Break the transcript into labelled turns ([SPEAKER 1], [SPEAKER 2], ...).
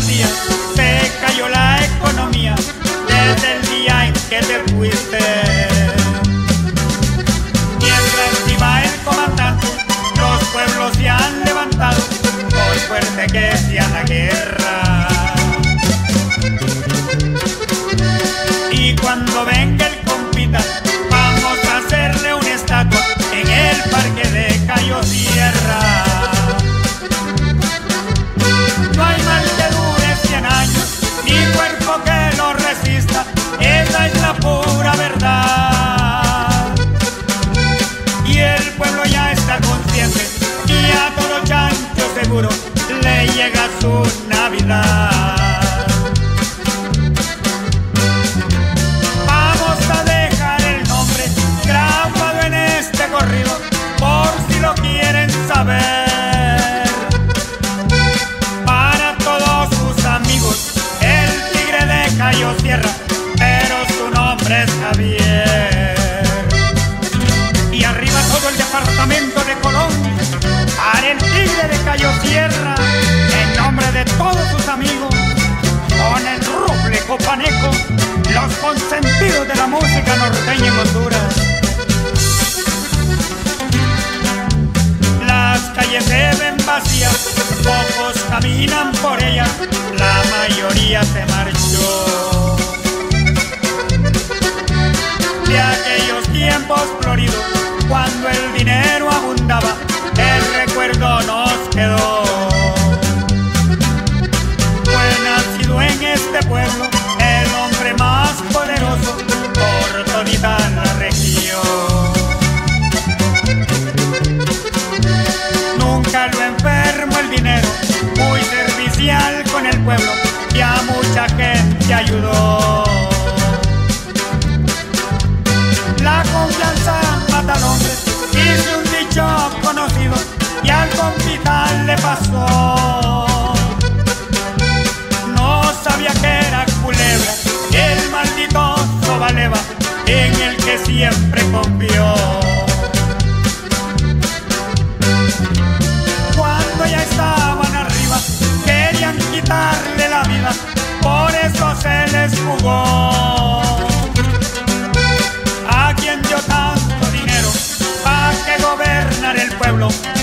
[SPEAKER 1] días se cayó la economía desde el día en que te fuiste. Mientras iba el comandante, los pueblos se han levantado, por fuerte que sea la guerra. Y cuando venga el compita, vamos a hacerle una estatua en el parque de Cayo Sierra. No hay mal que dure 100 años, ni cuerpo que lo resista, esa es la pura verdad. Y el pueblo ya está consciente, y a todo chancho seguro le llega su Navidad. Vamos a dejar el nombre grabado en este corrido, por si lo quieren saber. Para todos sus amigos, el tigre de Cayo Sierra, pero su nombre es Javier. Y arriba todo el departamento de Colón, para el tigre de Cayo Sierra, en nombre de todos sus amigos, con el rufle copaneco, los consentidos de la música norteña en Honduras. Las calles se ven vacías, pocos caminan por ellas, la mayoría se marchó. De aquellos tiempos floridos, cuando el dinero abundaba, el recuerdo nos quedó. Fue nacido en este pueblo el hombre más poderoso por toda la región. Nunca lo enfermó el dinero, muy servicial con el pueblo y a mucha gente ayudó. La confianza mata al hombre, dice un dicho conocido, y al compita le pasó. No sabía que era culebra, el maldito sobaleva en el que siempre confió. Cuando ya estaban arriba, querían quitarle la vida, por eso se les jugó. A quien dio tanto dinero, pa' que gobernar el pueblo,